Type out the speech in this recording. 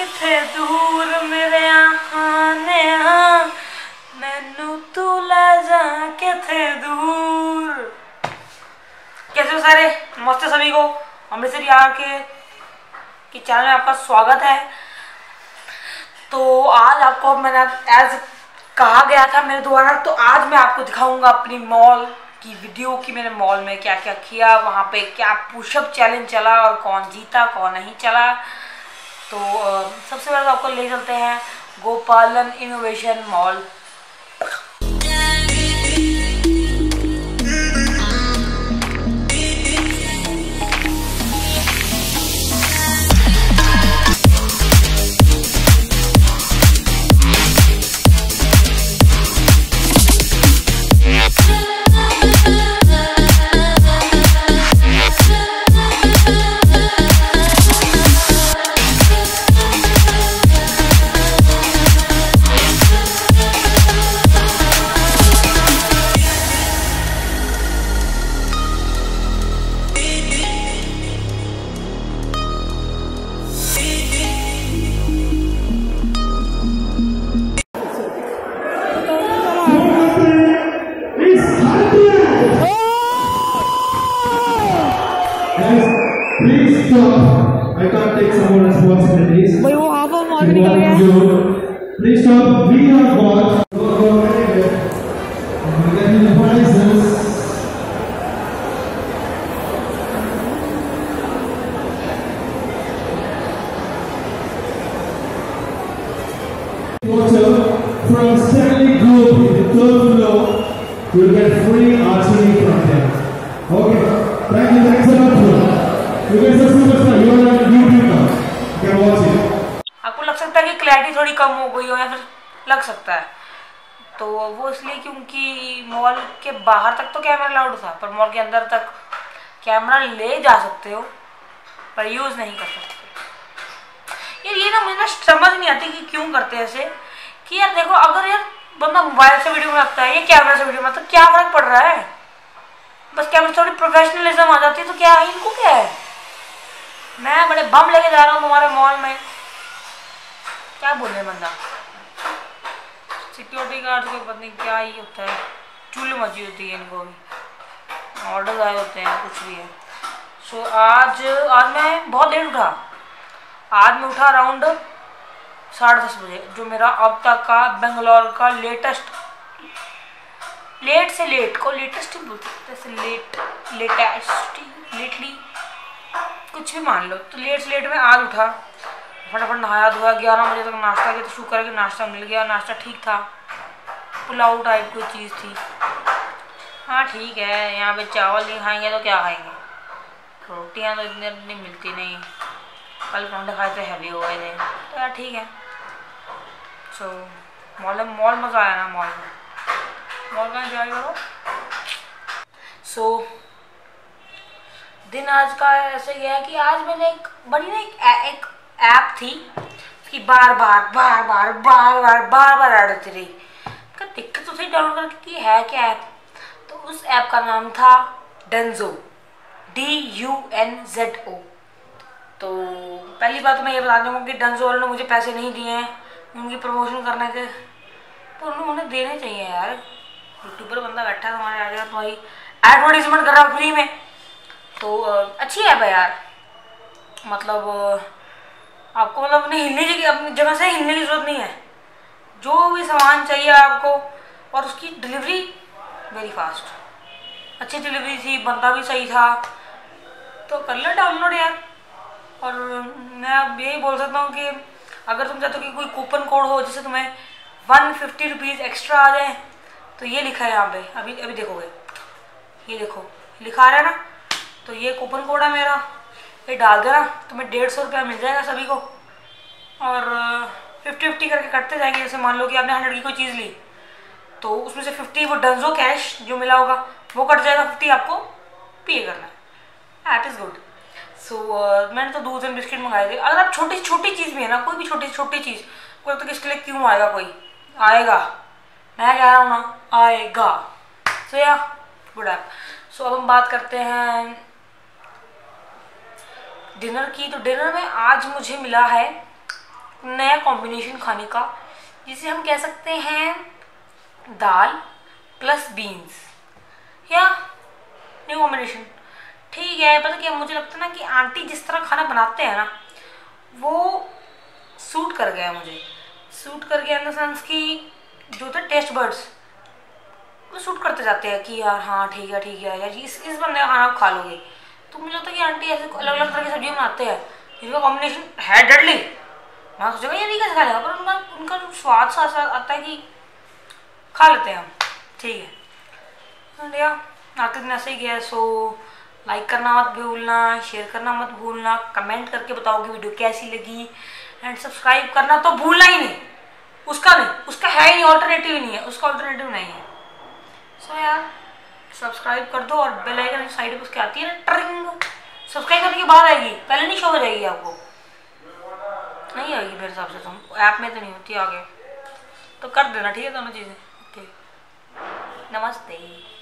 किथे दूर मेरे आने हाँ मैनू तू ले जा किथे दूर। कैसे हो सारे? नमस्ते सभी को। अमृतसरी के चैनल में आपका स्वागत है। तो आज आपको मैंने एज कहा गया था मेरे द्वारा, तो आज मैं आपको दिखाऊंगा अपनी मॉल की वीडियो कि मैंने मॉल में क्या क्या किया, वहाँ पे क्या पुशअप चैलेंज चला और कौन जीता कौन नहीं चला। तो सबसे पहले आपको ले चलते हैं Gopalan innovation mall. Please stop. I can't take someone responsibilities. भाई वो हाफ ऑफ मॉल निकल गया। Please stop. We are bought. We're getting the prizes. Water from Stanley Group in the third floor. You'll get free archery from them. Okay. Thank you. Thanks a lot. You guys are superstar. You are on YouTube now. You can watch it. आपको लग सकता है कि clarity थोड़ी कम हो गई हो या फिर लग सकता है, तो वो इसलिए क्योंकि मॉल के बाहर तक तो कैमरा अलाउड था, पर मॉल के अंदर तक कैमरा ले जा सकते हो पर यूज़ नहीं कर सकते। यार ये ना मुझे समझ नहीं आती कि क्यों करते हैं ऐसे। कि यार देखो, अगर यार बंदा मोबाइल से वीडियो बनाता है या कैमरा से वीडियो बनाता है, क्या फ़र्क पड़ रहा है? बस कैमरा थोड़ी प्रोफेशनलिज्म आ जाती है तो क्या है, इनको क्या है? मैं बड़े बम लेके जा रहा हूँ तुम्हारे मॉल में, क्या बोले बंदा। सिक्योरिटी गार्ड को पता नहीं क्या ही होता है, चूल्हे मची होती है इनको भी, ऑर्डर आए होते हैं, कुछ भी है। सो आज मैं बहुत लेट उठा। आज मैं उठा अराउंड 10:30 बजे, जो मेरा अब तक का बेंगलोर का लेटेस्ट, लेट से लेट को लेटेस्ट ही बोल सकते हैं, लेटली कुछ भी मान लो। तो लेट से लेट में आज उठा, फटाफट नहाया धोया, 11 बजे तक नाश्ता किया, तो शुक्र है कि नाश्ता मिल गया। नाश्ता ठीक था, पुलाव टाइप कोई चीज़ थी। हाँ ठीक है, यहाँ पे चावल नहीं खाएंगे तो क्या खाएंगे, रोटियाँ तो इतनी मिलती नहीं। कल परांठे खाए थे, हैवी हो गए थे, तो यार ठीक है। सो मॉल मज़ा आया ना, मॉल का एंजॉय करो। सो दिन आज का ऐसे गया कि आज मैंने एक बड़ी ना एक ऐप थी कि बार बार ऐड होती रही। का दिक्कत तो सही डाउनलोड करके कि है क्या ऐप, तो उस ऐप का नाम था डंजो, DUNZO। तो पहली बात तो मैं ये बता दूँगा कि डंजो वालों ने मुझे पैसे नहीं दिए हैं उनकी प्रमोशन करने के, तो उन्हें देने चाहिए यार। यूट्यूबर बंदा बैठा है तुम्हारे आगे, तुम्हारी एडवर्टीजमेंट कर रहा है फ्री में, तो अच्छी ऐप है यार। मतलब आपको मतलब अपनी जगह से हिलने की जरूरत नहीं है। जो भी सामान चाहिए आपको, और उसकी डिलीवरी वेरी फास्ट, अच्छी डिलीवरी थी, बंदा भी सही था, तो कर लो डाउनलोड यार। और मैं अब यही बोल सकता हूँ कि अगर तुम चाहते हो कि कोई कूपन कोड हो जिससे तुम्हें 150 रुपीज़ एक्स्ट्रा आ जाए, तो ये लिखा है यहाँ पे, अभी देखोगे, ये देखो लिखा आ रहा है ना, तो ये कूपन कोड है मेरा, ये डाल देना, तुम्हें 150 रुपया मिल जाएगा सभी को। और 50-50 करके कटते जाएंगे। जैसे मान लो कि आपने 100 की कोई चीज़ ली, तो उसमें से 50 वो डंजो कैश जो मिला होगा वो कट जाएगा, 50 आपको पे करना है। App is good. सो मैंने तो 2 दिन बिस्किट मंगाए थे। अगर आप छोटी चीज़ भी है ना, कोई भी छोटी चीज़, कोई तो किसके लिए क्यों आएगा, कोई आएगा, मैं कह रहा हूँ ना, आएगा। सो या गुड ऐप। सो अब हम बात करते हैं डिनर की। तो डिनर में आज मुझे मिला है नया कॉम्बिनेशन खाने का, जिसे हम कह सकते हैं दाल प्लस बीन्स या न्यू कॉम्बिनेशन। ठीक है, पता क्या मुझे लगता है ना कि आंटी जिस तरह खाना बनाते हैं ना वो सूट कर गया मुझे, सूट कर गया इन द सेंस कि जो थे टेस्ट बर्ड्स वो सूट करते जाते हैं कि यार हाँ ठीक है यार इस बंदे का खाना आप खा लोगे। तो मुझे लगता है कि आंटी ऐसे अलग अलग तरह की सब्जी बनाते हैं जिनका कॉम्बिनेशन है डेडली। मैं सोचेगा ये नहीं कैसे खा लेगा, पर उनका उनका स्वाद सा आता है कि खा लेते हैं हम। ठीक है इंडिया, आखिर दिन ऐसे ही गया। सो लाइक करना मत भूलना, शेयर करना मत भूलना, कमेंट करके बताओ कि वीडियो कैसी लगी, एंड सब्सक्राइब करना तो भूलना ही नहीं। उसका नहीं, उसका है ही नहीं, ऑल्टरनेटिव ही नहीं है, उसका ऑल्टरनेटिव नहीं है। सो यार सब्सक्राइब कर दो और बेल आइकन साइड पे उसके आती है ना ट्रिंग, सब्सक्राइब करने के बाद आएगी, पहले नहीं शो हो जाएगी आपको, नहीं आएगी मेरे हिसाब से। तो ऐप में तो नहीं होती आगे, तो कर देना ठीक है दोनों चीज़ें। ओके नमस्ते।